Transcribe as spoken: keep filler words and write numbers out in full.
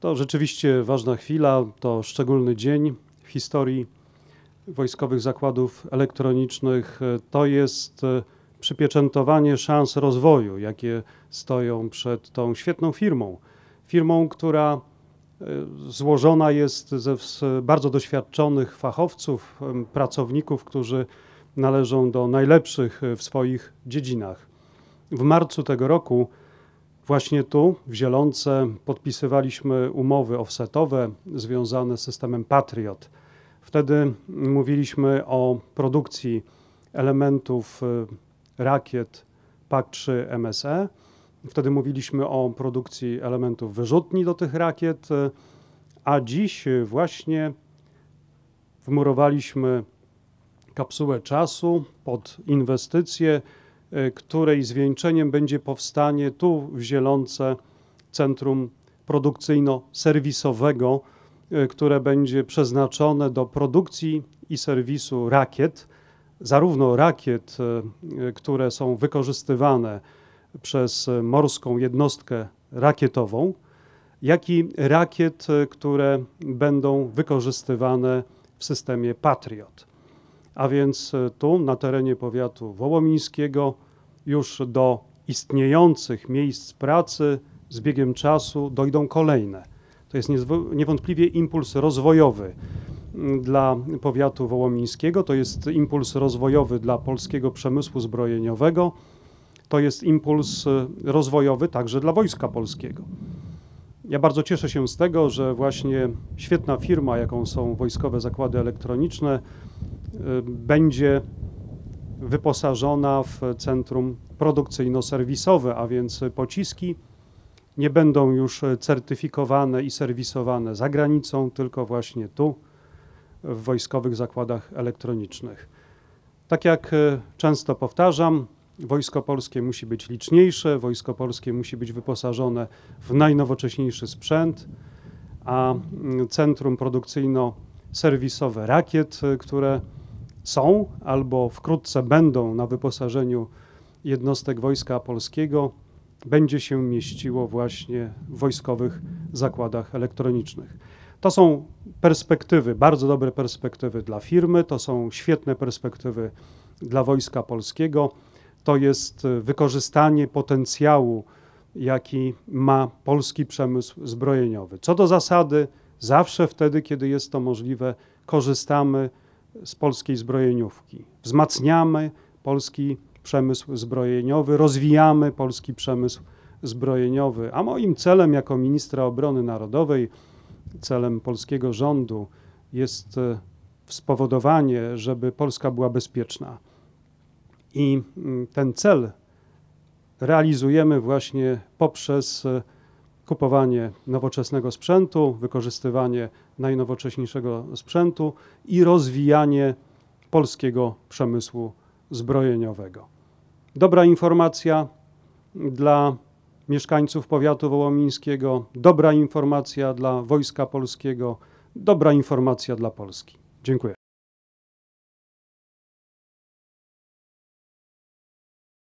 To rzeczywiście ważna chwila, to szczególny dzień w historii Wojskowych Zakładów Elektronicznych. To jest przypieczętowanie szans rozwoju, jakie stoją przed tą świetną firmą. Firmą, która złożona jest ze bardzo doświadczonych fachowców, pracowników, którzy należą do najlepszych w swoich dziedzinach. W marcu tego roku właśnie tu, w Zielonce, podpisywaliśmy umowy offsetowe związane z systemem Patriot. Wtedy mówiliśmy o produkcji elementów rakiet P A C trzy M S E. Wtedy mówiliśmy o produkcji elementów wyrzutni do tych rakiet, a dziś właśnie wmurowaliśmy kapsułę czasu pod inwestycje, której zwieńczeniem będzie powstanie tu w Zielonce centrum produkcyjno-serwisowego, które będzie przeznaczone do produkcji i serwisu rakiet, zarówno rakiet, które są wykorzystywane przez morską jednostkę rakietową, jak i rakiet, które będą wykorzystywane w systemie Patriot. A więc tu na terenie powiatu wołomińskiego już do istniejących miejsc pracy z biegiem czasu dojdą kolejne. To jest niewątpliwie impuls rozwojowy dla powiatu wołomińskiego, to jest impuls rozwojowy dla polskiego przemysłu zbrojeniowego, to jest impuls rozwojowy także dla Wojska Polskiego. Ja bardzo cieszę się z tego, że właśnie świetna firma, jaką są Wojskowe Zakłady Elektroniczne, będzie wyposażona w centrum produkcyjno-serwisowe, a więc pociski nie będą już certyfikowane i serwisowane za granicą, tylko właśnie tu, w Wojskowych Zakładach Elektronicznych. Tak jak często powtarzam, Wojsko Polskie musi być liczniejsze, Wojsko Polskie musi być wyposażone w najnowocześniejszy sprzęt, a centrum produkcyjno-serwisowe rakiet, które są albo wkrótce będą na wyposażeniu jednostek Wojska Polskiego, będzie się mieściło właśnie w Wojskowych Zakładach Elektronicznych. To są perspektywy, bardzo dobre perspektywy dla firmy, to są świetne perspektywy dla Wojska Polskiego. To jest wykorzystanie potencjału, jaki ma polski przemysł zbrojeniowy. Co do zasady, zawsze wtedy, kiedy jest to możliwe, korzystamy z polskiej zbrojeniówki. Wzmacniamy polski przemysł zbrojeniowy, rozwijamy polski przemysł zbrojeniowy, a moim celem jako ministra obrony narodowej, celem polskiego rządu jest spowodowanie, żeby Polska była bezpieczna. I ten cel realizujemy właśnie poprzez kupowanie nowoczesnego sprzętu, wykorzystywanie najnowocześniejszego sprzętu i rozwijanie polskiego przemysłu zbrojeniowego. Dobra informacja dla mieszkańców powiatu wołomińskiego, dobra informacja dla Wojska Polskiego, dobra informacja dla Polski. Dziękuję.